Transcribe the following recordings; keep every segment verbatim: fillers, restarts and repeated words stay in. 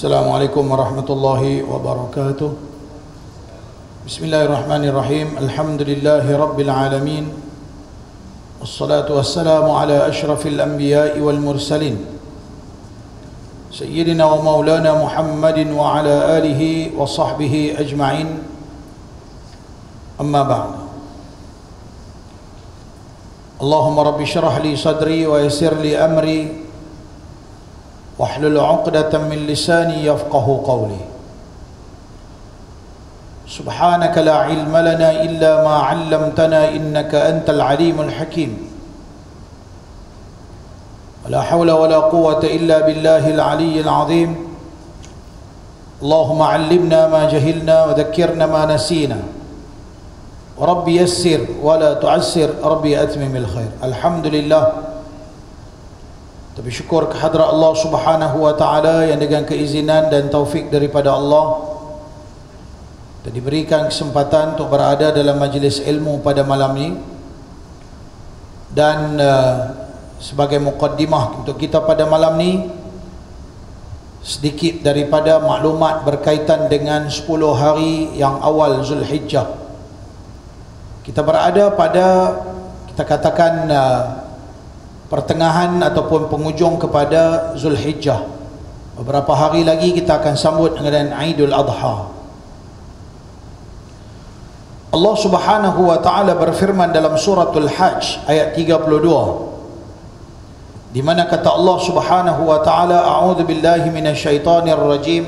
Assalamualaikum warahmatullahi wabarakatuh. Bismillahirrahmanirrahim. Alhamdulillahi rabbil alamin. Wassalatu wassalamu ala ashrafil anbiya'i wal mursalin Sayyidina wa maulana Muhammadin wa ala alihi wa sahbihi ajma'in. Amma ba'd. Allahumma rabbi syrah li sadri wa yassir li amri wahlul 'uqdatam min lisani yafqahu qawli. Subhanaka la ilma lana illa ma 'allamtana innaka antal alimul hakim. Wala hawla wala quwwata illa billahil aliyyil 'azim. Allahumma 'allimna ma jahilna wa dhakkirna ma nasina. Wa rabbi yassir wa la tu'assir, rabbi atmimil khair. Alhamdulillah, tapi syukur kehadrat Allah Subhanahu wa taala yang dengan keizinan dan taufik daripada Allah kita diberikan kesempatan untuk berada dalam majlis ilmu pada malam ini. Dan uh, sebagai muqaddimah untuk kita pada malam ini, sedikit daripada maklumat berkaitan dengan sepuluh hari yang awal Zulhijjah. Kita berada pada, kita katakan, uh, pertengahan ataupun penghujung kepada Zulhijjah. Beberapa hari lagi kita akan sambut dengan Aidul Adha. Allah Subhanahu wa taala berfirman dalam suratul Hajj ayat tiga puluh dua, di mana kata Allah Subhanahu wa taala, a'udzu billahi minasyaitonir rajim,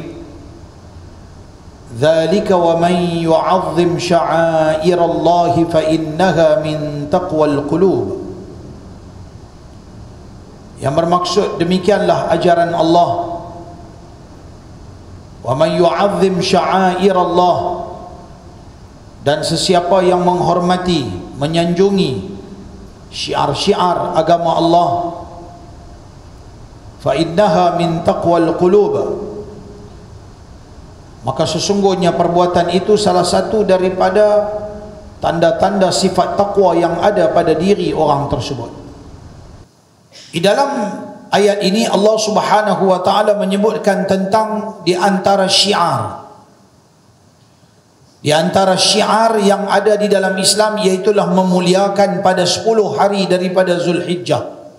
dzalika wa man yu'azzim sya'airallahi fa innaha min taqwal qulub. Yang bermaksud demikianlah ajaran Allah. Wa man yu'azzim sya'airallah, dan sesiapa yang menghormati, menyanjungi syiar-syiar agama Allah, fa innaha min taqwal qulub, maka sesungguhnya perbuatan itu salah satu daripada tanda-tanda sifat taqwa yang ada pada diri orang tersebut. Di dalam ayat ini Allah Subhanahu wa taala menyebutkan tentang di antara syiar, di antara syiar yang ada di dalam Islam, iaitulah memuliakan pada sepuluh hari daripada Zulhijjah.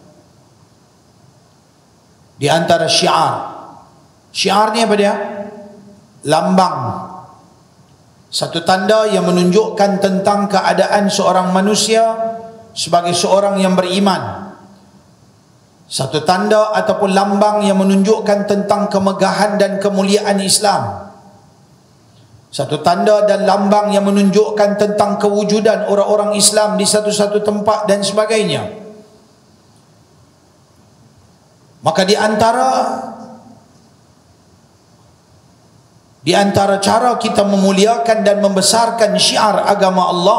Di antara syiar, syiar ni apa dia? Lambang, satu tanda yang menunjukkan tentang keadaan seorang manusia sebagai seorang yang beriman. Satu tanda ataupun lambang yang menunjukkan tentang kemegahan dan kemuliaan Islam. Satu tanda dan lambang yang menunjukkan tentang kewujudan orang-orang Islam di satu-satu tempat dan sebagainya. Maka di antara di antara cara kita memuliakan dan membesarkan syiar agama Allah,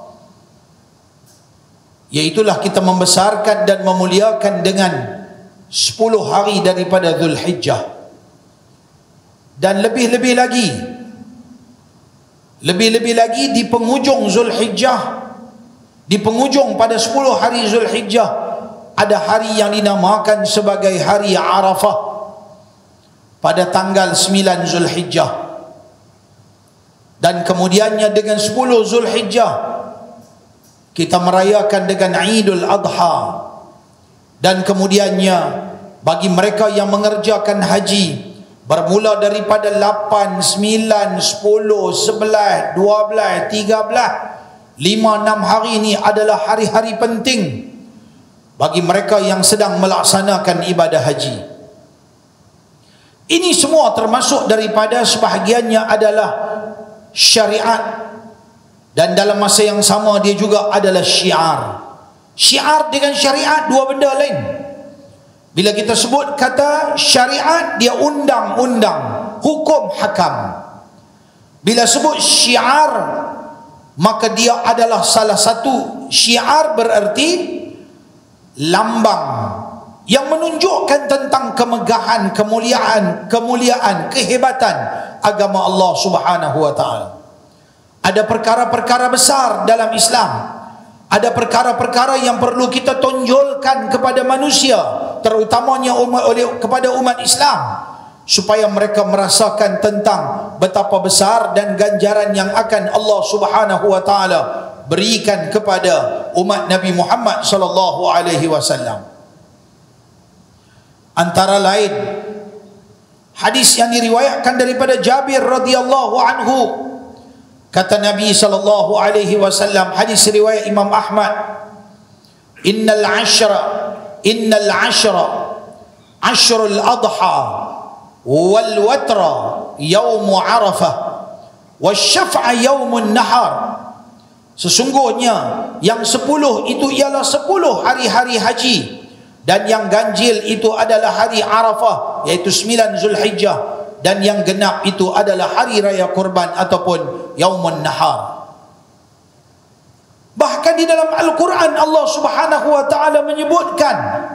iaitulah kita membesarkan dan memuliakan dengan sepuluh hari daripada Zulhijjah. Dan lebih-lebih lagi, lebih-lebih lagi di penghujung Zulhijjah, di penghujung pada sepuluh hari Zulhijjah, ada hari yang dinamakan sebagai hari Arafah pada tanggal sembilan Zulhijjah. Dan kemudiannya dengan sepuluh Zulhijjah kita merayakan dengan Aidul Adha. Dan kemudiannya bagi mereka yang mengerjakan haji, bermula daripada lapan, sembilan, sepuluh, sebelas, dua belas, tiga belas, lima, enam hari ini adalah hari-hari penting bagi mereka yang sedang melaksanakan ibadah haji. Ini semua termasuk daripada sebahagiannya adalah syariat, dan dalam masa yang sama dia juga adalah syiar. Syiar dengan syariat dua benda lain. Bila kita sebut kata syariat, dia undang-undang, hukum hakam. Bila sebut syiar, maka dia adalah salah satu, syiar berarti lambang yang menunjukkan tentang kemegahan, kemuliaan, kemuliaan, kehebatan agama Allah Subhanahu wa taala. Ada perkara-perkara besar dalam Islam, ada perkara-perkara yang perlu kita tonjolkan kepada manusia, terutamanya umat, oleh kepada umat Islam. supaya mereka merasakan tentang betapa besar dan ganjaran yang akan Allah Subhanahu wa taala berikan kepada umat Nabi Muhammad sallallahu alaihi wasallam. Antara lain hadis yang diriwayatkan daripada Jabir radhiyallahu anhu, kata Nabi sallallahu alaihi wasallam, hadis riwayat Imam Ahmad, innal ashra innal ashra ashrul adha wal watra yaum arafah wasyaf'a yaumun nahar. Sesungguhnya yang sepuluh itu ialah sepuluh hari-hari haji, dan yang ganjil itu adalah hari Arafah, iaitu sembilan Zulhijjah, dan yang genap itu adalah hari raya kurban ataupun Yaumun Nahar. Bahkan di dalam Al-Quran Allah Subhanahu wa taala menyebutkan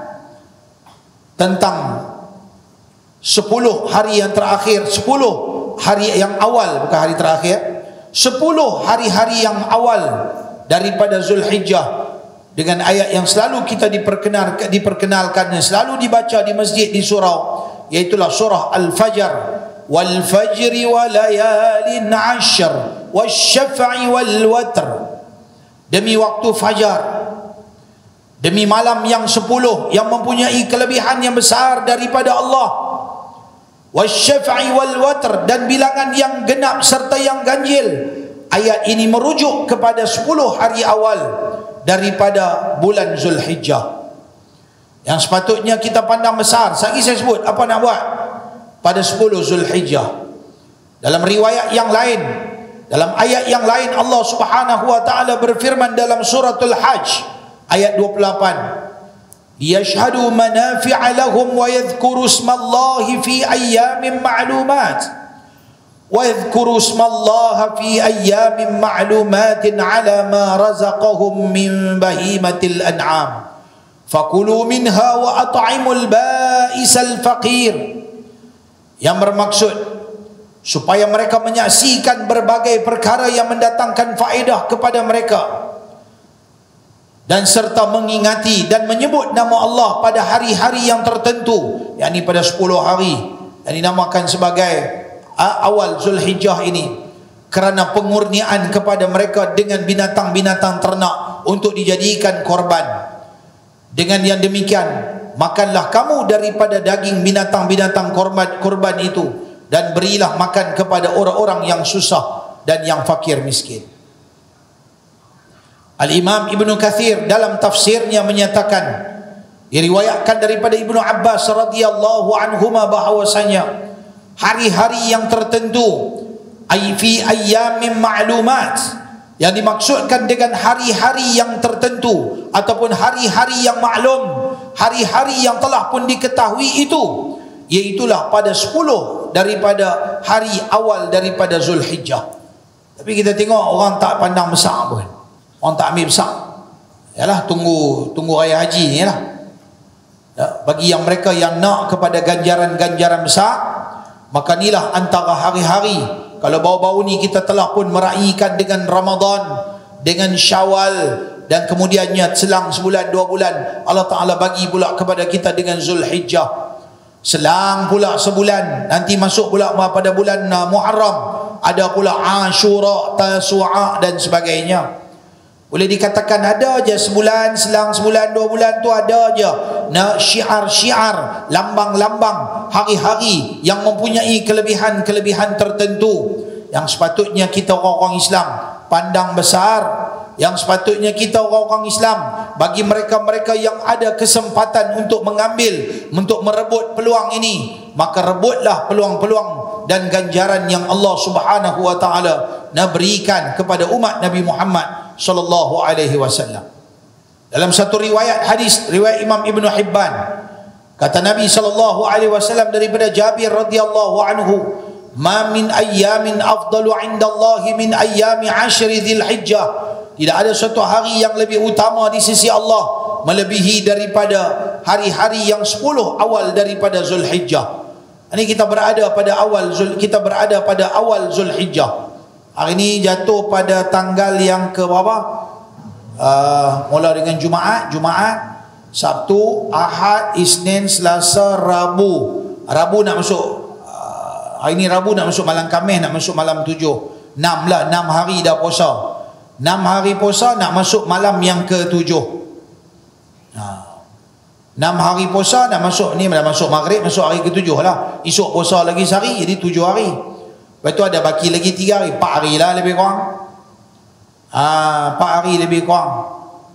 tentang sepuluh hari yang terakhir, sepuluh hari yang awal, bukan hari terakhir, sepuluh hari-hari yang awal daripada Zulhijjah, dengan ayat yang selalu kita diperkenalkan, diperkenalkan dan selalu dibaca di masjid, di surau, iaitulah surah Al-Fajr, wal fajri wa layalin ashr wasyaf'i wal watr. Demi waktu fajar, demi malam yang sepuluh yang mempunyai kelebihan yang besar daripada Allah, wasyaf'i wal watr, dan bilangan yang genap serta yang ganjil. Ayat ini merujuk kepada sepuluh hari awal daripada bulan Zulhijjah, yang sepatutnya kita pandang besar. Sekali saya sebut, apa nak buat pada sepuluh Zulhijjah. Dalam riwayat yang lain, dalam ayat yang lain, Allah Subhanahu wa taala berfirman dalam suratul Hajj ayat dua puluh lapan, liyashhadu manafi'a lahum wa yadhkuru ismallahi fi ayyamin ma'lumat واذكروا اسم الله في أيام معلومات على ما رزقهم من بهيمة الأنعام فكلوا منها وأطعموا البائس الفقير. Yang bermaksud supaya mereka menyaksikan berbagai perkara yang mendatangkan faedah kepada mereka, dan serta mengingati dan menyebut nama Allah pada hari-hari yang tertentu, yakni pada sepuluh hari yang dinamakan sebagai awal Zulhijjah ini, kerana pengurnian kepada mereka dengan binatang-binatang ternak untuk dijadikan korban. Dengan yang demikian, makanlah kamu daripada daging binatang-binatang korban, korban itu, dan berilah makan kepada orang-orang yang susah dan yang fakir miskin. Al-Imam Ibnu Katsir dalam tafsirnya menyatakan, diriwayatkan daripada Ibnu Abbas radhiyallahu anhuma bahawasanya hari-hari yang tertentu, ay fi ayyamin ma'lumat, yang dimaksudkan dengan hari-hari yang tertentu ataupun hari-hari yang maklum, hari-hari yang telah pun diketahui itu, iaitulah pada sepuluh daripada hari awal daripada Zulhijjah. Tapi kita tengok orang tak pandang besar pun, orang tak ambil besar. Yalah, tunggu tunggu raya haji ni lah. Ya, bagi yang mereka yang nak kepada ganjaran-ganjaran besar, maka inilah antara hari-hari. Kalau baru-baru ni kita telah pun meraihkan dengan Ramadan, dengan Syawal, dan kemudiannya selang sebulan dua bulan Allah Ta'ala bagi pula kepada kita dengan Zulhijjah. Selang pula sebulan, nanti masuk pula pada bulan Muharram, ada pula Ashura, Tasu'a dan sebagainya. Boleh dikatakan ada aja sebulan, selang sebulan dua bulan tu ada aja nah syiar-syiar, lambang-lambang hari-hari yang mempunyai kelebihan-kelebihan tertentu, yang sepatutnya kita orang-orang Islam pandang besar, yang sepatutnya kita orang-orang Islam, bagi mereka-mereka yang ada kesempatan untuk mengambil, untuk merebut peluang ini, maka rebutlah peluang-peluang dan ganjaran yang Allah Subhanahu wa taala nak berikan kepada umat Nabi Muhammad sallallahu alaihi wasallam. Dalam satu riwayat hadis, riwayat Imam Ibnu Hibban, kata Nabi sallallahu alaihi wasallam daripada Jabir radhiyallahu anhu, ma min ayyamin afdalu indallahi min ayyami ashri Dzulhijjah. Tidak ada suatu hari yang lebih utama di sisi Allah melebihi daripada hari-hari yang sepuluh awal daripada Zulhijjah. Ini kita berada pada awal Zul, kita berada pada awal Zulhijjah. Hari ini jatuh pada tanggal yang ke berapa? Uh, mula dengan Jumaat, Jumaat, Sabtu, Ahad, Isnin, Selasa, Rabu. Rabu nak masuk hari ni Rabu nak masuk malam Khamis, nak masuk malam tujuh. Enam lah, enam hari dah puasa. Enam hari puasa nak masuk malam yang ketujuh. Ha. Enam hari puasa nak masuk ni, dah masuk maghrib, masuk hari ketujuh lah. Esok puasa lagi sehari, jadi tujuh hari. Lepas tu ada baki lagi tiga hari, empat hari lah lebih kurang. Ah, empat hari lebih kurang.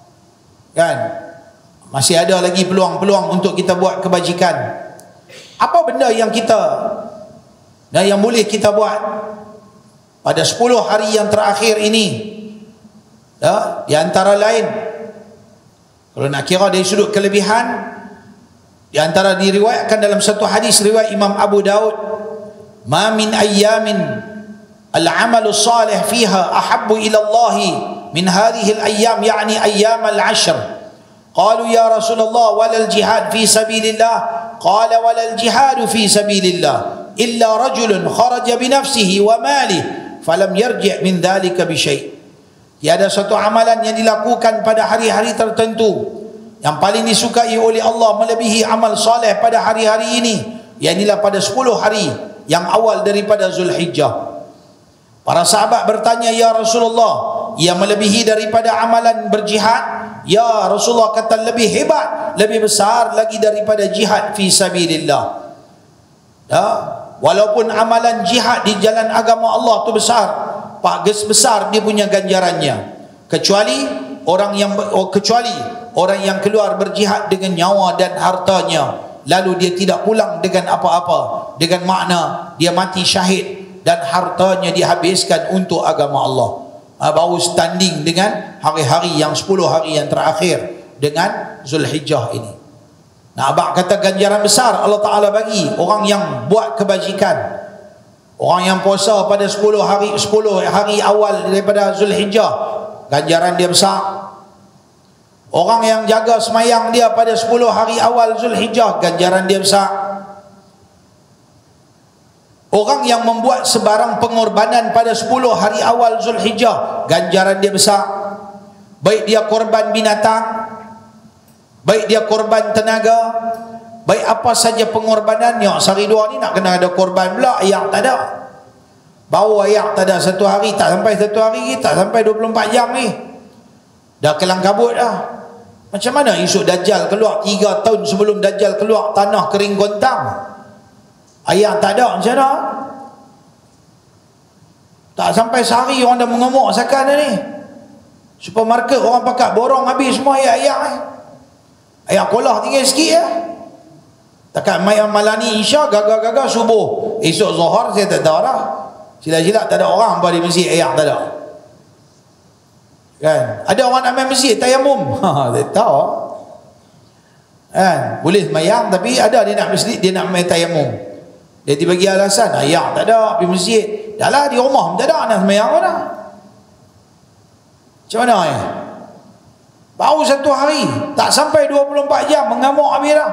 Kan? Masih ada lagi peluang-peluang untuk kita buat kebajikan. Apa benda yang kita dan yang boleh kita buat pada sepuluh hari yang terakhir ini? Ya, di antara lain, kalau nak kira dari sudut kelebihan, di antara diriwayatkan dalam satu hadis riwayat Imam Abu Daud, "Ma min ayyamin al-'amalu salih fiha ahabbu ila Allah min hadhihi al-ayyam, yani ayyam al-'ashr." Qalu ya Rasulullah walal jihad fi sabilillah, qala walal jihad fi sabilillah illa rajulun kharaja bi nafsihi wa malihi falam yarji' min dhalika bi syai'. Tiada satu amalan yang dilakukan pada hari-hari tertentu yang paling disukai oleh Allah melebihi amal soleh pada hari-hari ini, iaitu pada sepuluh hari yang awal daripada Zulhijjah. Para sahabat bertanya, ya Rasulullah, ia melebihi daripada amalan berjihad? Ya Rasulullah kata lebih hebat, lebih besar lagi daripada jihad fi sabilillah. Ya, walaupun amalan jihad di jalan agama Allah tu besar, pak besar dia punya ganjarannya. Kecuali orang yang oh, kecuali orang yang keluar berjihad dengan nyawa dan hartanya, lalu dia tidak pulang dengan apa-apa, dengan makna dia mati syahid dan hartanya dihabiskan untuk agama Allah. Baru standing dengan hari-hari yang sepuluh hari yang terakhir dengan Zulhijjah ini. Nah, abang kata ganjaran besar Allah Ta'ala bagi orang yang buat kebajikan. Orang yang puasa pada sepuluh hari sepuluh hari awal daripada Zulhijjah, ganjaran dia besar. Orang yang jaga semayang dia pada sepuluh hari awal Zulhijjah, ganjaran dia besar. Orang yang membuat sebarang pengorbanan pada sepuluh hari awal Zulhijjah, ganjaran dia besar. Baik dia korban binatang, baik dia korban tenaga, baik apa saja pengorbanan. Yang sehari dua ni nak kena ada korban pula, ayak tak ada. Baru ayak tak ada satu hari, tak sampai satu hari, tak sampai dua puluh empat jam ni dah kelang kabut dah. Macam mana esok Dajjal keluar? Tiga tahun sebelum Dajjal keluar, tanah kering gontang, ayak tak ada. Macam mana? Tak sampai sehari orang dah mengemuk sakan dah ni. Supermarket orang pakat borong habis semua ayak-ayak ni. Ayak kolah tinggal sikit ya. Takat malam malani Isya, gagal-gagal subuh, esok Zuhur saya tak tahu dah. Sila-sila tak ada orang apa di masjid, ayak tak ada. Kan? Ada orang nak main masjid tayamum. Ha, tak tahu. Kan? Boleh semayang tapi ada dia nak masjid, dia nak main tayamum. Dia dibagi alasan, ayak tak ada pergi masjid. Dah lah di rumah tak ada nak semayang mana. Macam mana ya? Baru satu hari, tak sampai dua puluh empat jam mengamuk habis dah.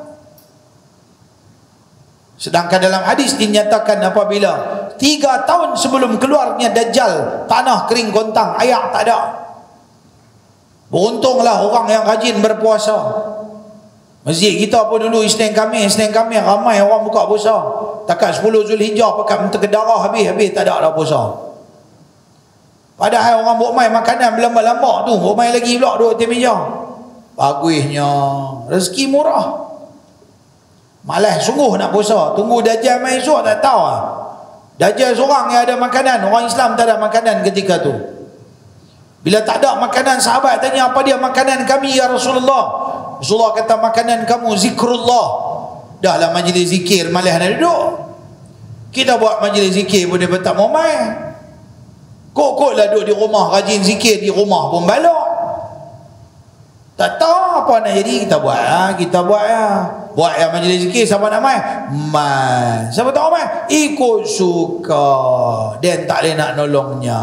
Sedangkan dalam hadis dinyatakan apabila tiga tahun sebelum keluarnya Dajjal, tanah kering gontang, ayak tak ada. Beruntunglah orang yang rajin berpuasa. Masjid kita pun dulu Isnin Khamis, Isnin Khamis ramai orang buka puasa. Takat sepuluh Zulhijjah pakat mentek darah habis-habis tak ada dah puasa. Padahal orang buat main makanan berlambak-lambak tu, buat main lagi pula duduk atas meja. Bagusnya rezeki murah. Malas sungguh nak puasa, tunggu Dajjal main esok tak tahu lah. Dajjal seorang yang ada makanan, orang Islam tak ada makanan ketika tu. Bila tak ada makanan, sahabat tanya apa dia makanan kami ya Rasulullah? Rasulullah kata makanan kamu zikrullah. Dah lah majlis zikir malas nak duduk. Kita buat majlis zikir pun dia tak mau main. Kok-kok lah duduk di rumah rajin zikir di rumah pun balok. Tak tahu apa nak jadi, kita buat ha? Kita buat ya. Buat yang majlis zikir, siapa nak main? Main. Siapa tak main? Ikut suka. Dan tak boleh nak nolongnya.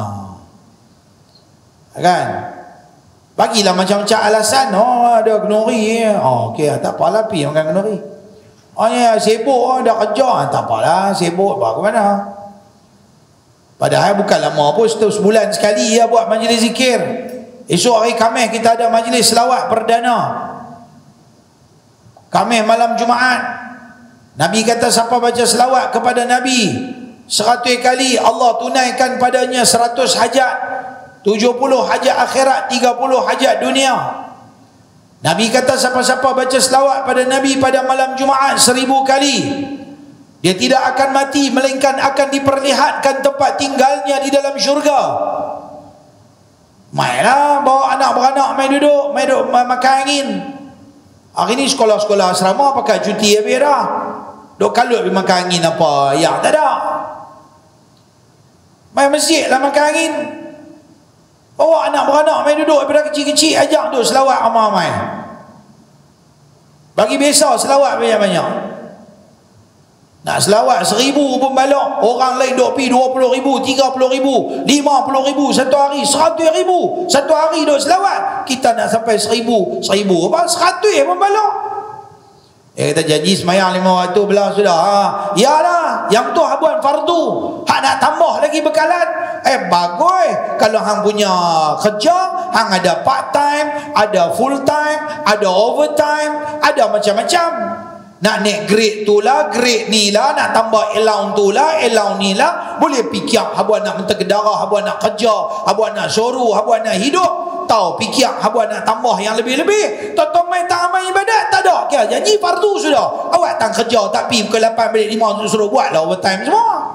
Kan? Bagilah macam-macam alasan. Oh ada kenuri. Oh okey, tak apalah pergi makan kenuri. Oh ya sibuk, oh, dah kerja. Tak apalah, sibuk. Bawa ke mana? Padahal bukan lama pun, setiap sebulan sekali ya buat majlis zikir. Esok hari Khamis kita ada majlis selawat perdana. Khamis malam Jumaat. Nabi kata siapa baca selawat kepada Nabi seratus kali, Allah tunaikan padanya seratus hajat, tujuh puluh hajat akhirat, tiga puluh hajat dunia. Nabi kata siapa-siapa baca selawat pada Nabi pada malam Jumaat seribu kali, dia tidak akan mati melainkan akan diperlihatkan tempat tinggalnya di dalam syurga. Mainlah bawa anak beranak main duduk, main duduk makan angin. Hari ni sekolah-sekolah asrama pakai cuti habis dah. Duk kalut pergi makan angin apa? Ya, tak ada. Main masjid lah makan angin. Bawa anak beranak main duduk daripada kecil-kecil, ajak duduk selawat ramai-ramai. Bagi biasa selawat banyak-banyak. Nak selawat seribu pun balok. Orang lain duk pergi dua puluh ribu, tiga puluh ribu, lima puluh ribu satu hari, seratus ribu satu hari duk selawat. Kita nak sampai seribu, seribu apa? Seratus pun balok. Eh, kita janji semayang lima waktu belah sudah. Ha, ya lah, yang tu habuan fardu. Hak nak tambah lagi bekalan. Eh, bagus. Kalau hang punya kerja, hang ada part time, ada full time, ada overtime, ada macam-macam. Nak naik grade tu lah, grade ni lah, nak tambah allowance tu lah, allowance ni lah. Boleh fikir habuan nak mentega darah, habuan nak kerja, habuan nak suruh, habuan nak hidup. Tahu fikir habuan nak tambah yang lebih-lebih. Tonton main tak amal ibadat, tak ada. Kira janji fardu sudah. Awak tak kerja, tak pergi pukul lapan balik lima suruh buat lah overtime semua.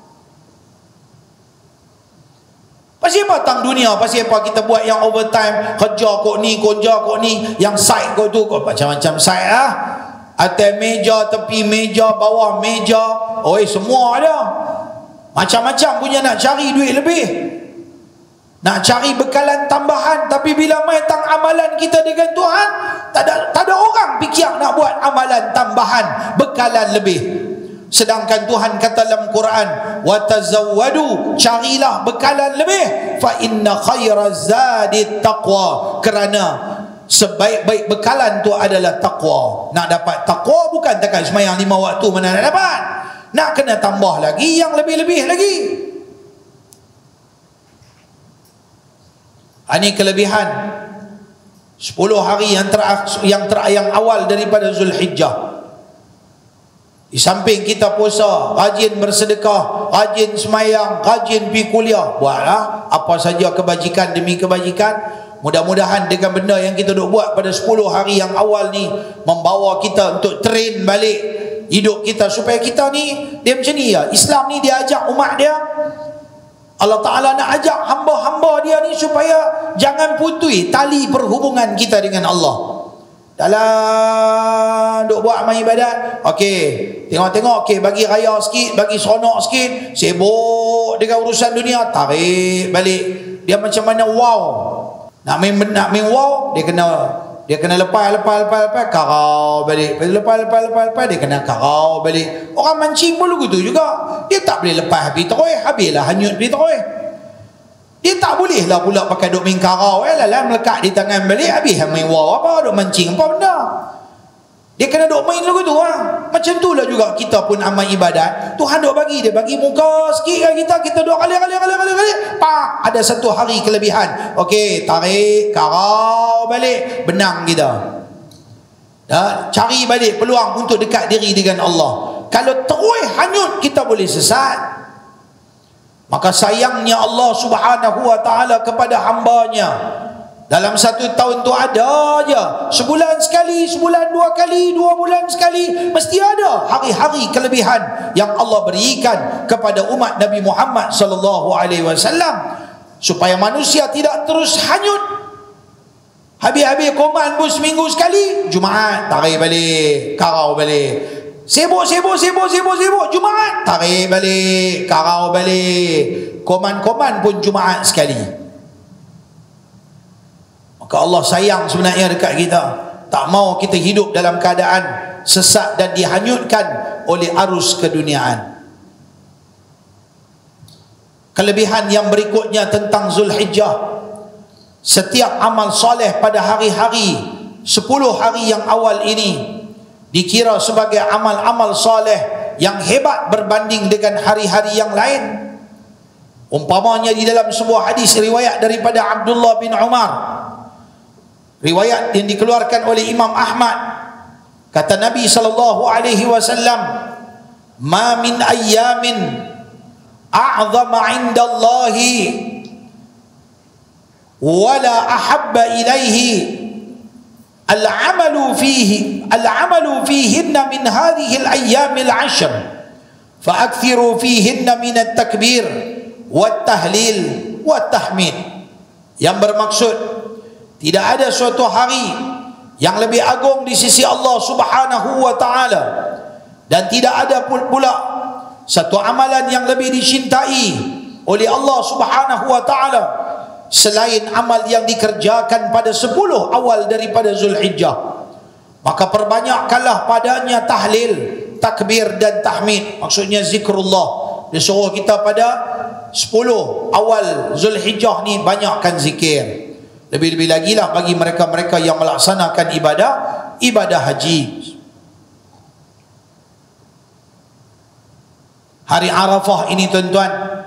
Pasal apa tang dunia? Pasal apa kita buat yang overtime, kerja kok ni, kerja kok ni, yang side kok tu, kok macam-macam side lah. Atas meja, tepi meja, bawah meja, oi semua ada. Macam-macam punya nak cari duit lebih, nak cari bekalan tambahan. Tapi bila mai tang amalan kita dengan Tuhan, tak ada, tak ada orang fikir nak buat amalan tambahan, bekalan lebih. Sedangkan Tuhan kata dalam Quran, wa tazawwadu, carilah bekalan lebih, fa inna khairaz zadi taqwa, kerana sebaik-baik bekalan tu adalah takwa. Nak dapat takwa bukan takat semayang lima waktu mana nak dapat. Nak kena tambah lagi yang lebih-lebih lagi. Ini kelebihan sepuluh hari yang ter yang ter yang awal daripada Zulhijjah. Di samping kita puasa, rajin bersedekah, rajin semayang, rajin pergi kuliah, buatlah apa saja kebajikan demi kebajikan. Mudah-mudahan dengan benda yang kita duk buat pada sepuluh hari yang awal ni membawa kita untuk train balik hidup kita, supaya kita ni dia macam ni ya. Islam ni dia ajak umat dia, Allah Ta'ala nak ajak hamba-hamba dia ni supaya jangan putus tali perhubungan kita dengan Allah. Dalam duk buat amal ibadat, okey, tengok-tengok, okey, bagi raya sikit, bagi seronok sikit, sibuk dengan urusan dunia, tarik balik. Dia macam mana wow. Nak main, nak main wow, dia kena dia kena lepas lepas lepas lepas karau balik. Lepas lepas lepas lepas dia kena karau balik. Orang mancing pun begitu juga. Dia tak boleh lepas habis terus, habislah hanyut habis terus. Dia tak boleh lah pula pakai duk main karau, eh lah lah melekat di tangan balik, habis main wow apa, duk mancing apa benda. Dia kena duk main lagu tu lah. Macam tu lah juga kita pun amal ibadat. Tuhan duk bagi, dia bagi muka sikit kan kita, kita duk kali kali kali kali kali, pak, ada satu hari kelebihan. Okey, tarik, karau balik, benang kita. Dah, cari balik peluang untuk dekat diri dengan Allah. Kalau terus hanyut, kita boleh sesat. Maka sayangnya Allah Subhanahu wa ta'ala kepada hambanya, dalam satu tahun tu ada aja, sebulan sekali, sebulan dua kali, dua bulan sekali, mesti ada hari-hari kelebihan yang Allah berikan kepada umat Nabi Muhammad sallallahu alaihi wasallam, supaya manusia tidak terus hanyut. Habis-habis koman pun seminggu sekali, Jumaat tarik balik, karau balik. Sibuk, sibuk, sibuk, sibuk, sibuk, Jumaat tarik balik, karau balik. Koman-koman pun Jumaat sekali. Maka Allah sayang sebenarnya dekat kita. Tak mau kita hidup dalam keadaan sesat dan dihanyutkan oleh arus keduniaan. Kelebihan yang berikutnya tentang Zulhijjah, setiap amal soleh pada hari-hari sepuluh hari yang awal ini dikira sebagai amal-amal soleh yang hebat berbanding dengan hari-hari yang lain. Umpamanya di dalam sebuah hadis riwayat daripada Abdullah bin Umar, riwayat yang dikeluarkan oleh Imam Ahmad, Kata Nabi sallallahu alaihi wasallam, "Ma min ayyamin a'zama 'inda Allahi wala ahabba ilaihi al-'amalu fihi al-'amalu fihinna min hadhihi al-ayyam al-'ashr fa'akthiru fihinna min at-takbir wat-tahlil wat-tahmid." Yang bermaksud, tidak ada suatu hari yang lebih agung di sisi Allah Subhanahu wa taala, dan tidak ada pula satu amalan yang lebih dicintai oleh Allah Subhanahu wa taala selain amal yang dikerjakan pada sepuluh awal daripada Zulhijjah. Maka perbanyakkanlah padanya tahlil, takbir dan tahmid. Maksudnya zikrullah. Dia suruh kita pada sepuluh awal Zulhijjah ni banyakkan zikir. Lebih-lebih lagi lah bagi mereka-mereka yang melaksanakan ibadah ibadah haji. Hari Arafah ini tuan-tuan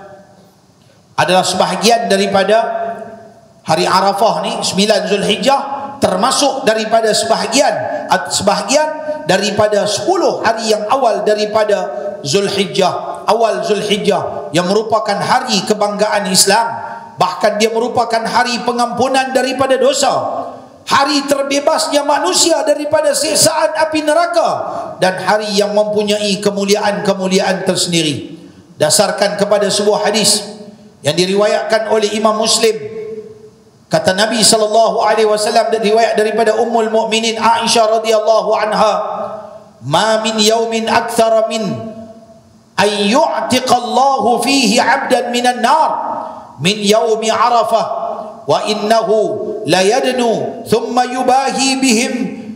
adalah sebahagian daripada hari Arafah ni, sembilan Zulhijjah, termasuk daripada sebahagian sebahagian daripada sepuluh hari yang awal daripada Zulhijjah, awal Zulhijjah, yang merupakan hari kebanggaan Islam. Bahkan dia merupakan hari pengampunan daripada dosa, hari terbebasnya manusia daripada siksaan api neraka, dan hari yang mempunyai kemuliaan-kemuliaan tersendiri. Dasarkan kepada sebuah hadis yang diriwayatkan oleh Imam Muslim, kata Nabi sallallahu alaihi wasallam, riwayat daripada Ummul Mukminin Aisyah radhiyallahu anha, "Ma min yaumin aktsara min an yu'tiqallahu fihi 'abdan minan nar min yaumi Arafah wa innahu la yadnu thumma yubahi bihim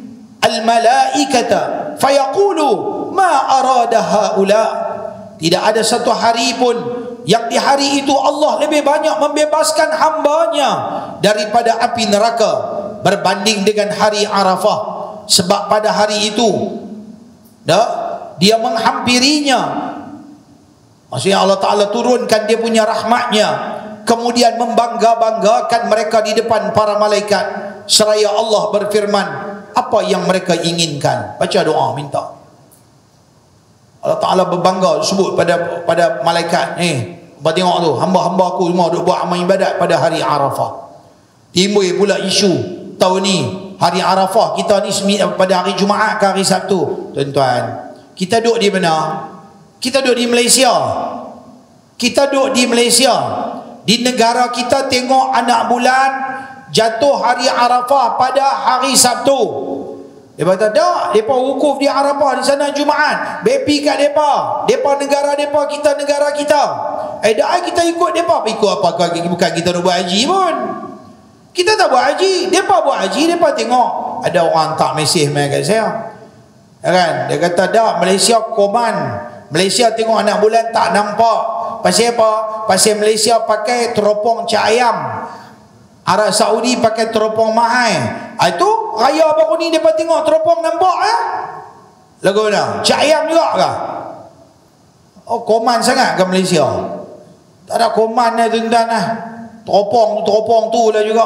al-malaikata fayaqulu ma arada haula." Tidak ada satu hari pun yang di hari itu Allah lebih banyak membebaskan hambanya daripada api neraka berbanding dengan hari Arafah. Sebab pada hari itu dah, dia menghampirinya, maksudnya Allah Ta'ala turunkan dia punya rahmatnya, kemudian membangga-banggakan mereka di depan para malaikat, seraya Allah berfirman apa yang mereka inginkan. Baca doa minta. Allah Ta'ala berbangga sebut pada pada malaikat, eh apa tengok tu, hamba-hamba aku semua duk buat amal ibadat pada hari Arafah. Timbul pula isu tahun ni hari Arafah kita ni pada hari Jumaat ke hari Sabtu. Tuan-tuan, kita duduk di mana? Kita duduk di Malaysia. Kita duduk di Malaysia. Di negara kita tengok anak bulan jatuh hari Arafah pada hari Sabtu. Dia kata tak, mereka wukuf di Arafah di sana Jumaat. Bepi kat mereka. Mereka negara mereka, kita negara kita. Eh dah kita ikut mereka. Ikut apa? Bukan kita nak buat haji pun. Kita tak buat haji. Mereka buat haji, mereka tengok. Ada orang tak mesej main kat saya. Ya kan? Dia kata dah, Malaysia koman. Malaysia tengok anak bulan tak nampak. Pasal apa? Pasal Malaysia pakai teropong cak ayam, Arab Saudi pakai teropong mahai. Itu raya baru ni mereka tengok teropong nampak eh? Lagu mana? Cak ayam juga kah? Oh, koman sangat ke Malaysia? Tak ada koman lah tuan-tuan lah. Teropong tu, teropong tu lah juga.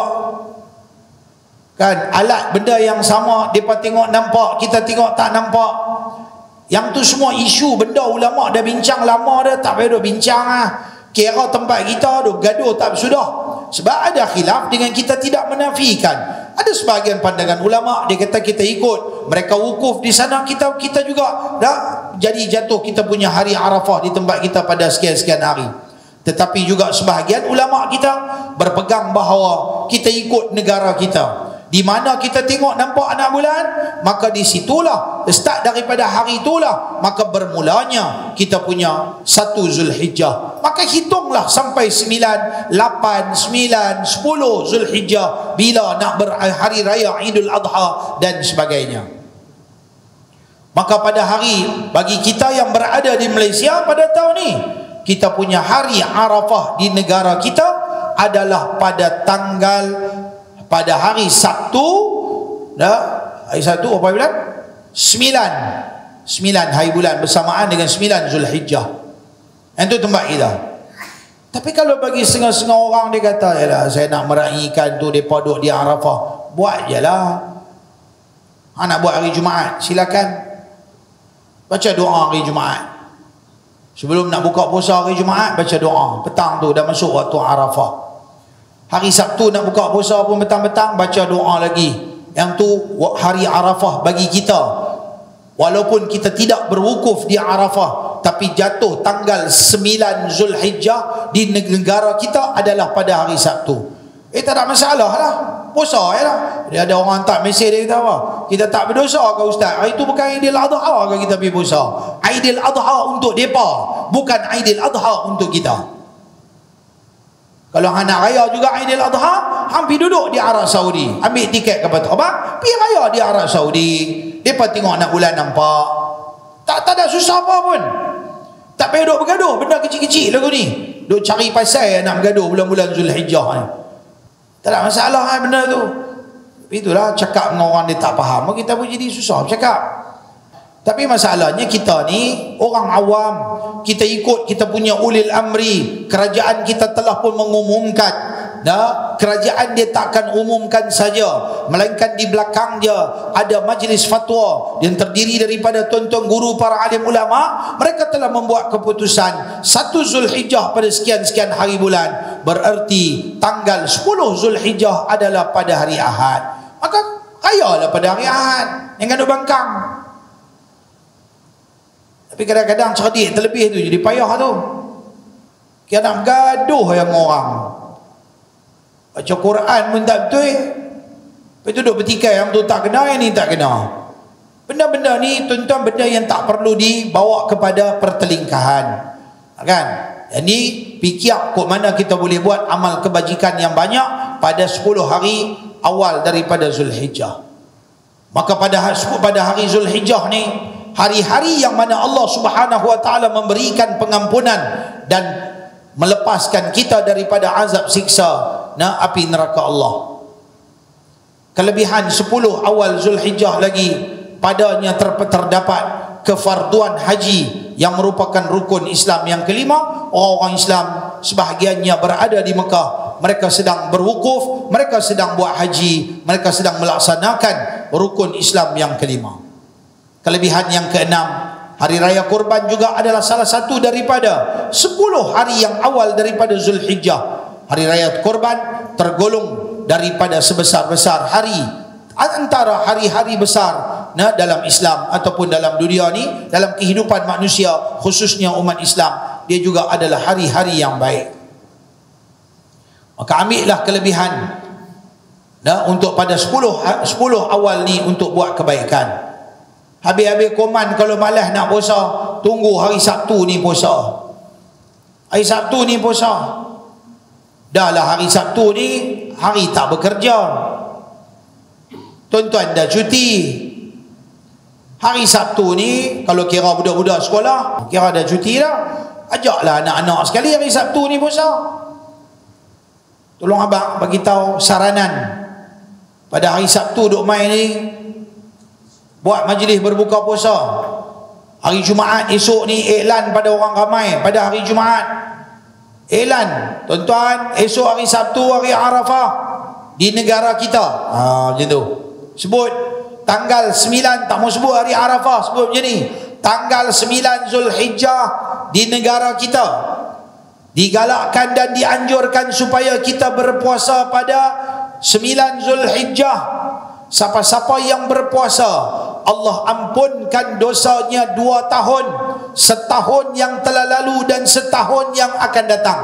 Kan? Alat benda yang sama, mereka tengok nampak, kita tengok tak nampak. Yang tu semua isu benda ulama dah bincang lama dah, tak payah dah bincang lah. Kira tempat kita dah gaduh tak sudah. Sebab ada khilaf dengan kita tidak menafikan. Ada sebahagian pandangan ulama dia kata kita ikut mereka wukuf di sana, kita kita juga dah jadi jatuh kita punya hari Arafah di tempat kita pada sekian-sekian hari. Tetapi juga sebahagian ulama kita berpegang bahawa kita ikut negara kita. Di mana kita tengok nampak anak bulan, maka di situlah, start daripada hari itulah, maka bermulanya kita punya satu Zulhijjah. Maka hitunglah sampai sembilan, lapan, sembilan, sepuluh Zulhijjah bila nak berhari raya Idul Adha dan sebagainya. Maka pada hari, bagi kita yang berada di Malaysia pada tahun ni, kita punya hari Arafah di negara kita adalah pada tanggal, pada hari Sabtu, dah, hari Sabtu apa bulan? Sembilan. Sembilan hari bulan bersamaan dengan sembilan Zulhijjah. Itu tempat kita. Tapi kalau bagi setengah-setengah orang dia kata, yalah saya nak meraihkan tu, mereka duduk di Arafah. Buat je lah. Ha, nak buat hari Jumaat, silakan baca doa hari Jumaat. Sebelum nak buka puasa hari Jumaat, baca doa. Petang tu dah masuk waktu Arafah. Hari Sabtu nak buka puasa pun petang-petang, baca doa lagi. Yang tu hari Arafah bagi kita. Walaupun kita tidak berwukuf di Arafah, tapi jatuh tanggal sembilan Zulhijjah di negara kita adalah pada hari Sabtu. Eh, tak ada masalah lah, puasa je lah. Dia ada orang tak mesej, dia kata apa? Kita tak berdosa ke Ustaz? Hari tu bukan Aidil Adha ke kita pergi puasa? Aidil Adha untuk mereka, bukan Aidil Adha untuk kita. Kalau anak raya juga Aidil Adha, hampir duduk di Arab Saudi, ambil tiket ke Batam, apa? Pergi raya di Arab Saudi. Mereka tengok nak bulan nampak. Tak, tak ada susah apa pun. Tak payah duduk bergaduh benda kecil-kecil lagu ni. Duduk cari pasal nak bergaduh bulan-bulan Zulhijjah ni. Tak ada masalah kan benda tu. Itulah cakap dengan orang dia tak faham, kita pun jadi susah bercakap. Tapi masalahnya kita ni orang awam, kita ikut kita punya ulil amri. Kerajaan kita telah pun mengumumkan, nah, kerajaan dia takkan umumkan saja, melainkan di belakang dia ada majlis fatwa yang terdiri daripada tuan-tuan guru para alim ulama. Mereka telah membuat keputusan satu Zulhijjah pada sekian-sekian hari bulan, bererti tanggal sepuluh Zulhijjah adalah pada hari Ahad. Maka rayalah pada hari Ahad, jangan duk bangkang. Tapi kadang-kadang cerdik terlebih tu jadi payah tu. Kita nak gaduh yang orang baca Quran pun tak betul. Lepas tu duduk bertikai, yang tu tak kena, yang ni tak kena. Benda-benda ni tuan-tuan, benda yang tak perlu dibawa kepada pertelingkahan, kan? Jadi fikir kok mana kita boleh buat amal kebajikan yang banyak pada sepuluh hari awal daripada Zulhijjah. Maka pada pada hari Zulhijjah ni, hari-hari yang mana Allah Subhanahu wa taala memberikan pengampunan dan melepaskan kita daripada azab siksa na api neraka Allah. Kelebihan sepuluh awal Zulhijjah lagi, padanya ter terdapat kefarduan haji yang merupakan rukun Islam yang kelima. Orang-orang Islam sebahagiannya berada di Mekah, mereka sedang berwukuf, mereka sedang buat haji, mereka sedang melaksanakan rukun Islam yang kelima. Kelebihan yang keenam, hari raya kurban juga adalah salah satu daripada sepuluh hari yang awal daripada Zulhijjah. Hari raya kurban tergolong daripada sebesar-besar hari, antara hari-hari besar nah, dalam Islam ataupun dalam dunia ni, dalam kehidupan manusia khususnya umat Islam. Dia juga adalah hari-hari yang baik. Maka ambillah kelebihan nah, untuk pada sepuluh awal ni untuk buat kebaikan. Habis-habis koman kalau malas nak puasa, tunggu hari Sabtu ni puasa. Hari Sabtu ni puasa. Dah lah hari Sabtu ni hari tak bekerja, tuan-tuan dah cuti. Hari Sabtu ni kalau kira budak-budak sekolah, kira dah cuti dah, ajaklah anak-anak sekali hari Sabtu ni puasa. Tolong abang bagi tahu saranan, pada hari Sabtu duk main ni buat majlis berbuka puasa. Hari Jumaat esok ni iklan pada orang ramai pada hari Jumaat. Iklan, tuan-tuan, esok hari Sabtu hari Arafah di negara kita. Ha, macam tu. Sebut tanggal sembilan, tak mau sebut hari Arafah, sebut macam ni. Tanggal sembilan Zulhijjah di negara kita. Digalakkan dan dianjurkan supaya kita berpuasa pada sembilan Zulhijjah. Siapa-siapa yang berpuasa, Allah ampunkan dosanya dua tahun, setahun yang telah lalu dan setahun yang akan datang.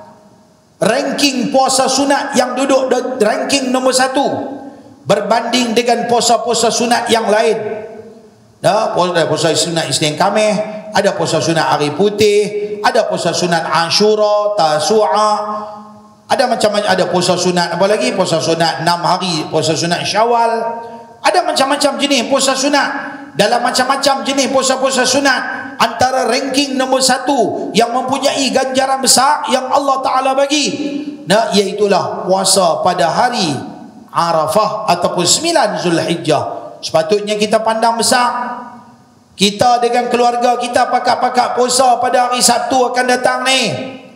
Ranking puasa sunat yang duduk ranking nombor satu berbanding dengan puasa-puasa sunat yang lain. Dah, ada puasa sunat Isnin Khamis, ada puasa sunat hari putih, ada puasa sunat Ashura, Tasu'a, ada macam-macam, ada puasa sunat apa lagi, puasa sunat enam hari, puasa sunat Syawal, ada macam-macam jenis puasa sunat. Dalam macam-macam jenis puasa-puasa sunat, antara ranking nombor satu yang mempunyai ganjaran besar yang Allah Ta'ala bagi, nah, iaitulah puasa pada hari Arafah ataupun sembilan Zulhijjah. Sepatutnya kita pandang besar. Kita dengan keluarga kita pakak-pakak puasa pada hari Sabtu akan datang ni.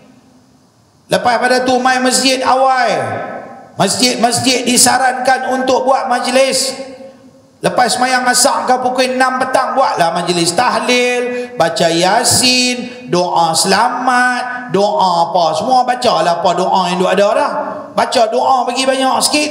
Lepas pada tu main masjid awal. Masjid-masjid disarankan untuk buat majlis. Lepas semayang asar ke pukul enam petang, buatlah majlis tahlil, baca yasin, doa selamat, doa apa semua, bacalah apa doa yang ada dah. Baca doa bagi banyak sikit.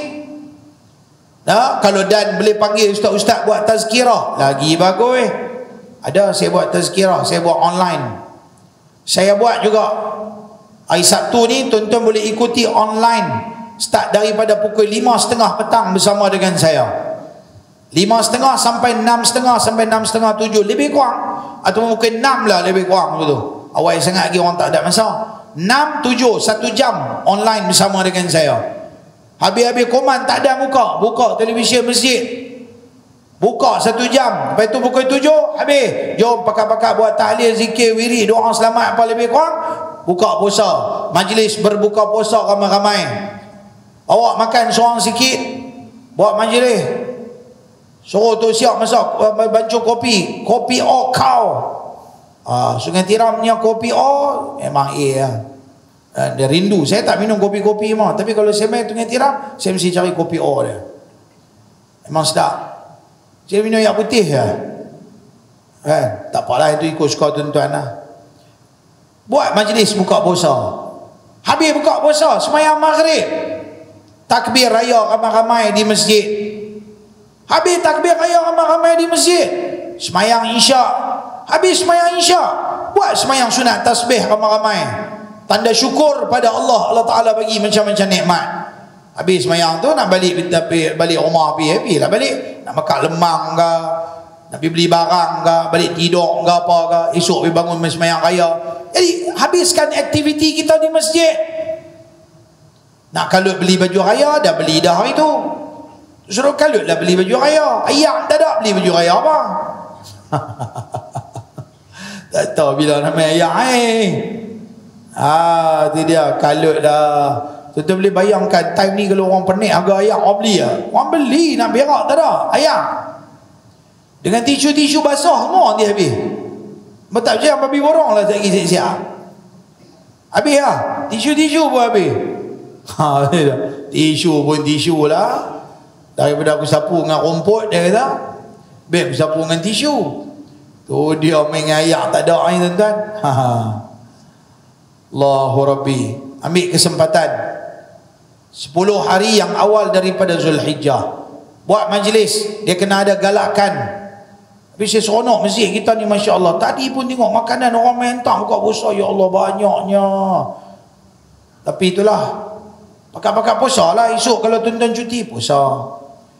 Nah, kalau dan boleh panggil ustaz-ustaz buat tazkirah, lagi bagus. Ada saya buat tazkirah, saya buat online. Saya buat juga hari Sabtu ni, tuan-tuan boleh ikuti online. Start daripada pukul lima setengah petang bersama dengan saya. Lima setengah sampai enam setengah sampai enam setengah tujuh lebih kurang, atau mungkin enam lah lebih kurang begitu. Awal sangat lagi orang tak ada masa. Enam tujuh satu jam online bersama dengan saya. Habis-habis koman tak ada muka, buka televisyen masjid, buka satu jam. Lepas tu pukul tujuh habis, jom pakar-pakar buat tahlil, zikir, wirid, doa selamat apa lebih kurang. Buka puasa, majlis berbuka puasa ramai-ramai. Awak makan seorang sikit, buat majlis. Suruh tu siap masak bancuh kopi, kopi O kau. Ah, Sungai Tiram punya kopi O memang A lah. Ah, dia rindu. Saya tak minum kopi-kopi mah, tapi kalau saya main Sungai Tiram, saya mesti cari kopi O dia. Memang sedap. Saya minum yang putih ya. Kan? Tak apalah, itu ikut suka tuan-tuan lah. Buat majlis buka puasa. Habis buka puasa, semayang maghrib, takbir raya ramai-ramai di masjid. Habis takbir raya ramai-ramai di masjid, semayang isyak. Habis semayang isyak, buat semayang sunat tasbih ramai-ramai, tanda syukur pada Allah. Allah Ta'ala bagi macam-macam nikmat. Habis semayang tu nak balik balik rumah, happy-happy lah balik. Nak makan lemang ke, nak pergi beli barang ke, balik tidur ke apa ke, esok pergi bangun semayang raya. Jadi habiskan aktiviti kita di masjid. Nak kalut beli baju raya, dah beli dah hari tu. Suruh kalut lah beli baju raya. Ayam tak ada, beli baju raya apa? Tak tahu bila nak main ayam eh. Ah, tu dia, kalut dah. Tuan boleh bayangkan time ni kalau orang penik harga ayam, orang beli lah. Orang beli, nak berak tak ada ayam. Dengan tisu-tisu basah semua dia habis. Betul je, babi borong lah tak lagi siap-siap. Habis lah, tisu-tisu pun habis. Ha, tisu pun tisu lah. Daripada aku sapu dengan rumput, dia kata, baik aku sapu dengan tisu. Tu dia main ayak tak ada ni tuan-tuan. Ha, ha. Allahu Rabbi. Ambil kesempatan sepuluh hari yang awal daripada Zulhijjah, buat majlis. Dia kena ada galakan. Habis saya seronok masjid kita ni, Masya Allah. Tadi pun tengok makanan orang main tak buka puasa, ya Allah banyaknya. Tapi itulah, pakat-pakat puasa lah. Esok kalau tuan-tuan cuti, puasa.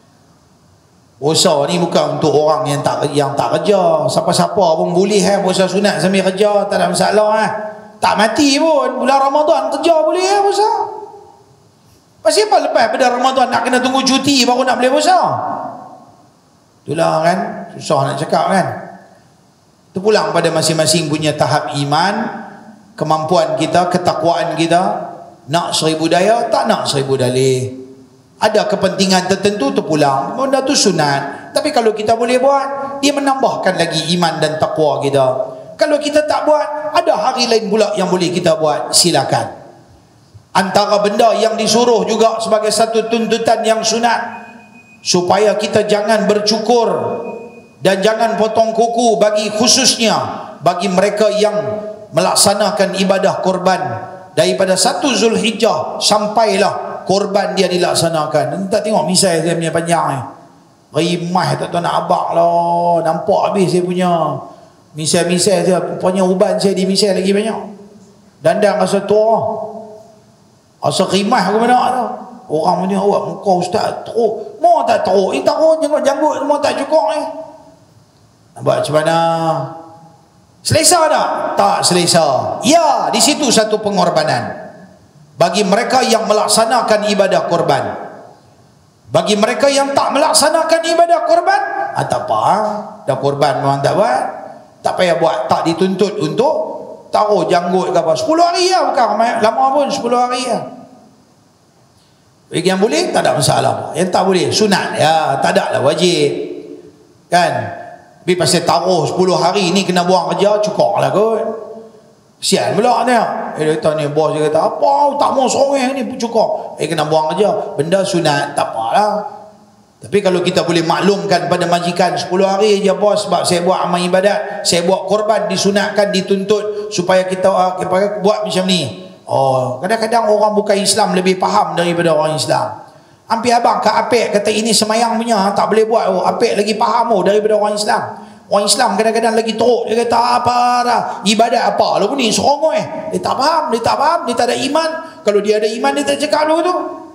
Puasa ni bukan untuk orang yang tak yang tak kerja. Siapa-siapa pun boleh eh, puasa sunat sambil kerja, tak ada masalah eh. Tak mati pun, bulan Ramadan kerja boleh eh puasa. Pasal apa lepas pada Ramadan nak kena tunggu cuti baru nak boleh puasa? Itulah kan, susah nak cakap kan. Itu pulang pada masing-masing punya tahap iman, kemampuan kita, ketakwaan kita. Nak seribu daya, tak nak seribu dalih. Ada kepentingan tertentu terpulang, benda tu sunat. Tapi kalau kita boleh buat, dia menambahkan lagi iman dan takwa kita. Kalau kita tak buat, ada hari lain pula yang boleh kita buat, silakan. Antara benda yang disuruh juga sebagai satu tuntutan yang sunat, supaya kita jangan bercukur dan jangan potong kuku, bagi khususnya bagi mereka yang melaksanakan ibadah korban daripada satu Zulhijjah sampailah korban dia dilaksanakan. Tak tengok misai saya punya panjang ni, rimah tak tahu nak abak lah. Nampak habis saya punya misai-misai saya, punya uban saya di misai lagi banyak. Dandang rasa tua, rasa rimah ke mana tu. Orang punya awak muka ustaz teruk, mau tak teruk ni, teruk janggut semua tak cukup ni. Nampak macam mana? Selesa tak? Tak selesa. Ya, di situ satu pengorbanan bagi mereka yang melaksanakan ibadah korban. Bagi mereka yang tak melaksanakan ibadah korban, ah, tak apa, dah korban memang tak buat, tak payah buat, tak dituntut untuk taruh janggut ke apa. Sepuluh hari lah, bukan lama pun, sepuluh hari lah. Bagi yang boleh, tak ada masalah. Yang tak boleh, sunat ya, tak ada lah, wajib kan. Tapi pasal taruh sepuluh hari ni kena buang kerja, cukup lah kot. Sian pula ni. Eh dia kata ni, bos dia kata, apa tak mau sorang ni cukup. Eh kena buang kerja. Benda sunat, tak apalah. Tapi kalau kita boleh maklumkan pada majikan, sepuluh hari je bos, sebab saya buat amal ibadat, saya buat korban, disunatkan, dituntut supaya kita uh, buat macam ni. Oh, kadang-kadang orang bukan Islam lebih faham daripada orang Islam. Hampir abang Kak Apek kata ini semayang punya, tak boleh buat. Oh, Apek lagi faham oh daripada orang Islam. Orang Islam kadang-kadang lagi teruk, dia kata apa dah, ibadat apa lagu ni, serongoi. Dia tak faham, dia tak faham, dia tak ada iman. Kalau dia ada iman, dia tak cakap dulu tu.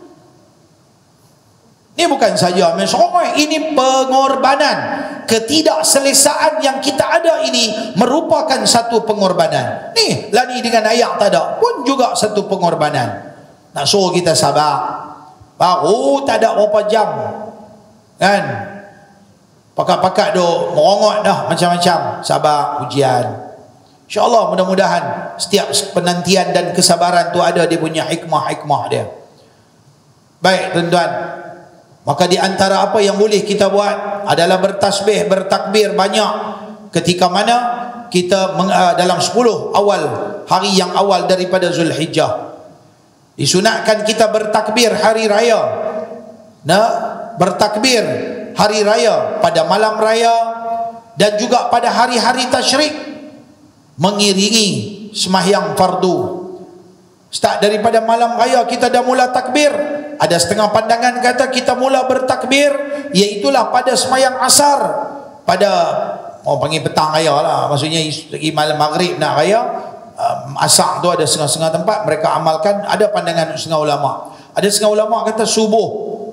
Ini bukan saja menserongoi, ini pengorbanan. Ketidakselesaan yang kita ada ini merupakan satu pengorbanan. Ni lari dengan ayat tak ada pun juga satu pengorbanan. Nak suruh kita sabar, baru tak ada berapa jam kan, pakat-pakat duk merongot dah macam-macam. Sabar ujian. InsyaAllah mudah-mudahan setiap penantian dan kesabaran tu ada dia punya hikmah-hikmah dia. Baik tuan-tuan, maka di antara apa yang boleh kita buat adalah bertasbih, bertakbir banyak ketika mana kita meng, uh, dalam sepuluh awal hari yang awal daripada Zulhijjah. Disunatkan kita bertakbir hari raya. Nah, bertakbir hari raya pada malam raya dan juga pada hari-hari tasyrik, mengiringi sembahyang fardu. Start daripada malam raya kita dah mula takbir. Ada setengah pandangan kata kita mula bertakbir iaitulah pada sembahyang asar, pada oh panggil petang raya lah, maksudnya lagi malam maghrib nak raya. um, asar tu ada setengah-setengah tempat mereka amalkan. Ada pandangan setengah ulama, ada setengah ulama kata subuh.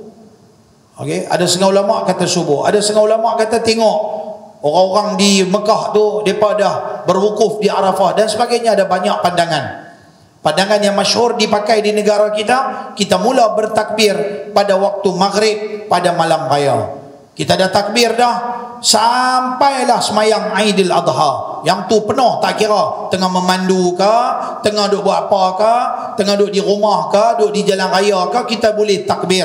Okey, ada setengah ulama kata subuh, ada setengah ulama kata tengok orang-orang di Mekah tu depa dah berwukuf di Arafah dan sebagainya. Ada banyak pandangan. Pandangan yang masyhur dipakai di negara kita, kita mula bertakbir pada waktu maghrib pada malam raya. Kita dah takbir dah sampailah semayang Aidil Adha. Yang tu penuh tak kira tengah memandu ke, tengah duk buat apa ke, tengah duk di rumah ke, duk di jalan raya ke, kita boleh takbir.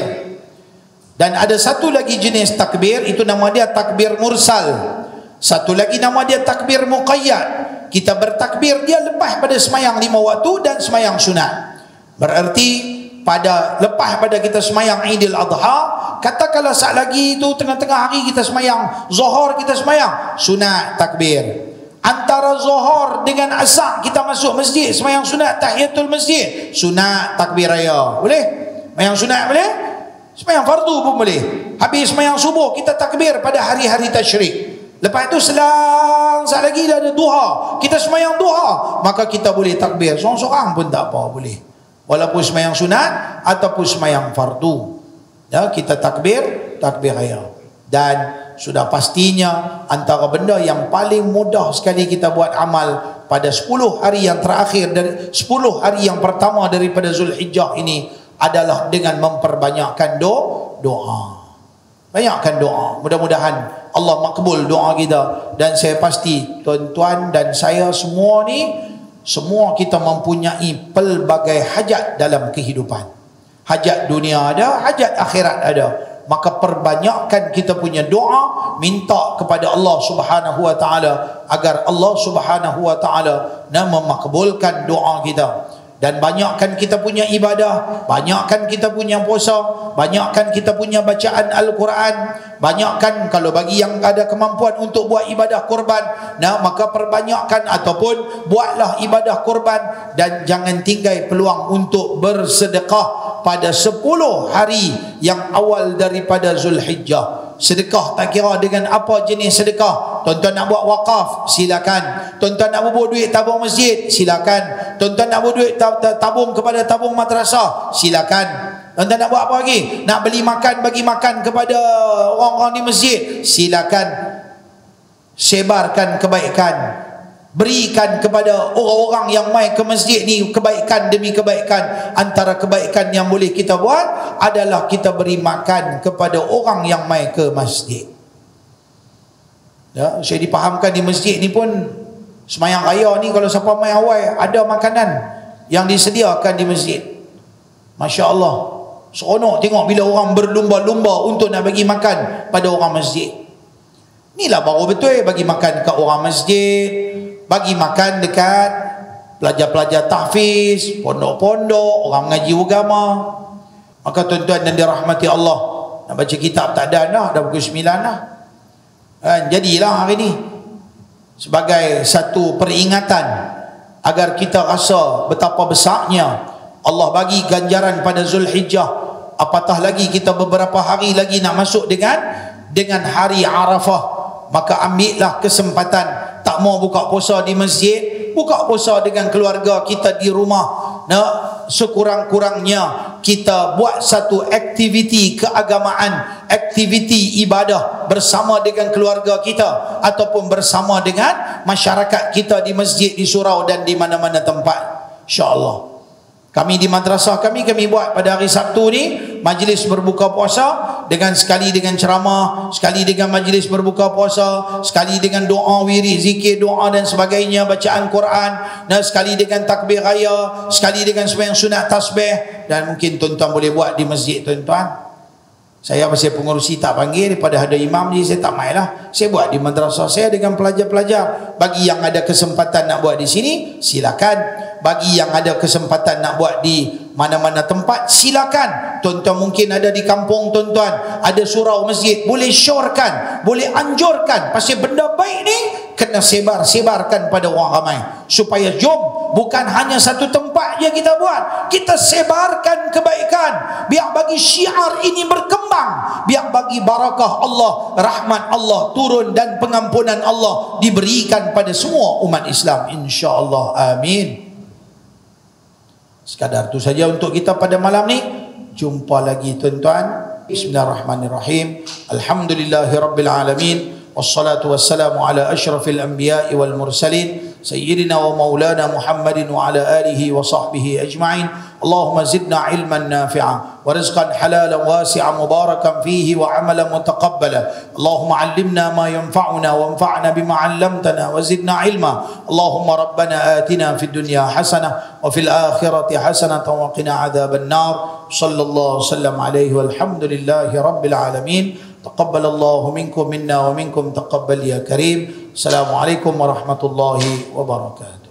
Dan ada satu lagi jenis takbir, itu nama dia takbir mursal. Satu lagi nama dia takbir muqayyad. Kita bertakbir dia lepas pada semayang lima waktu dan semayang sunat. Berarti pada lepas pada kita semayang Aidil Adha, katakanlah saat lagi itu tengah-tengah hari kita semayang Zuhur, kita semayang sunat takbir. Antara Zuhur dengan Asar kita masuk masjid semayang sunat tahiyatul masjid, sunat takbir raya. Boleh? Semayang sunat boleh? Semayang fardu pun boleh. Habis semayang subuh kita takbir pada hari-hari tasyrik. Lepas itu selang saat lagi dah ada duha, kita semayang duha, maka kita boleh takbir seorang-seorang pun tak apa, boleh. Walaupun semayang sunat ataupun semayang fardu, ya, kita takbir, takbir raya. Dan sudah pastinya antara benda yang paling mudah sekali kita buat amal pada sepuluh hari yang terakhir dari sepuluh hari yang pertama daripada Zulhijjah ini adalah dengan memperbanyakkan do, doa. Banyakkan doa. Mudah-mudahan Allah makbul doa kita. Dan saya pasti tuan-tuan dan saya semua ni, semua kita mempunyai pelbagai hajat dalam kehidupan. Hajat dunia ada, hajat akhirat ada. Maka perbanyakkan kita punya doa, minta kepada Allah Subhanahu wa taala agar Allah Subhanahu wa taala nak memakbulkan doa kita. Dan banyakkan kita punya ibadah, banyakkan kita punya puasa, banyakkan kita punya bacaan Al-Quran, banyakkan kalau bagi yang ada kemampuan untuk buat ibadah korban, nah maka perbanyakkan ataupun buatlah ibadah korban. Dan jangan tinggal peluang untuk bersedekah pada sepuluh hari yang awal daripada Zulhijjah. Sedekah tak kira dengan apa jenis sedekah. Tuan-tuan nak buat wakaf, silakan. Tuan-tuan nak buat duit tabung masjid, silakan. Tuan-tuan nak buat duit tabung kepada tabung madrasah, silakan. Tuan-tuan nak buat apa lagi? Nak beli makan, bagi makan kepada orang-orang di masjid, silakan. Sebarkan kebaikan, berikan kepada orang-orang yang mai ke masjid ni kebaikan demi kebaikan. Antara kebaikan yang boleh kita buat adalah kita beri makan kepada orang yang mai ke masjid. Ya, saya dipahamkan di masjid ni pun semayang raya ni kalau siapa mai awal ada makanan yang disediakan di masjid. Masya Allah, seronok tengok bila orang berlumba-lumba untuk nak bagi makan pada orang masjid. Inilah baru betul bagi makan kat orang masjid, bagi makan dekat pelajar-pelajar tahfiz, pondok-pondok, orang mengaji agama. Maka tuan-tuan dan dirahmati Allah, nak baca kitab tak ada dah, dah pukul sembilan dah. Kan, jadilah hari ni sebagai satu peringatan agar kita rasa betapa besarnya Allah bagi ganjaran pada Zulhijjah, apatah lagi kita beberapa hari lagi nak masuk dengan dengan hari Arafah. Maka ambillah kesempatan, tak mau buka puasa di masjid, buka puasa dengan keluarga kita di rumah. Nah, sekurang-kurangnya kita buat satu aktiviti keagamaan, aktiviti ibadah bersama dengan keluarga kita ataupun bersama dengan masyarakat kita di masjid, di surau dan di mana-mana tempat. InsyaAllah. Kami di madrasah kami, kami buat pada hari Sabtu ni majlis berbuka puasa, dengan sekali dengan ceramah, sekali dengan majlis berbuka puasa, sekali dengan doa, wirid, zikir, doa dan sebagainya, bacaan Quran, dan sekali dengan takbir raya, sekali dengan sembahyang sunat tasbih. Dan mungkin tuan-tuan boleh buat di masjid tuan-tuan. Saya pasal pengurusi tak panggil, daripada ada imam je saya tak main lah. Saya buat di madrasah saya dengan pelajar-pelajar. Bagi yang ada kesempatan nak buat di sini, silakan. Bagi yang ada kesempatan nak buat di mana-mana tempat, silakan. Tuan-tuan mungkin ada di kampung tuan-tuan, ada surau masjid, boleh syorkan, boleh anjurkan. Pasal benda baik ni kena sebar-sebarkan pada orang ramai. Supaya jom, bukan hanya satu tempat je kita buat, kita sebarkan kebaikan. Biar bagi syiar ini berkembang, biar bagi barakah Allah, rahmat Allah turun dan pengampunan Allah diberikan pada semua umat Islam, insya-Allah. Amin. Sekadar itu saja untuk kita pada malam ni. Jumpa lagi tuan-tuan. Bismillahirrahmanirrahim. Alhamdulillahirabbil alamin. Wassalatu wassalamu ala asyrafil anbiya'i wal mursalin sayyidina wa maulana Muhammadin wa ala alihi wa sahbihi ajma'in. Allahumma zidna ilman nafi'a wa rizqan halalan wasi'an mubarakan fihi wa amalan mutaqabbala. Allahumma 'allimna ma yanfa'una wanfa'na bima 'allamtana wa zidna ilma. Allahumma rabbana atina fid dunya hasanah wa fil akhirati hasanah wa qina adzaban nar. Sallallahu sallam alaihi walhamdulillahi rabbil alamin. تقبل الله منكم منا ومنكم تقبل يا كريم. السلام عليكم ورحمة الله وبركاته.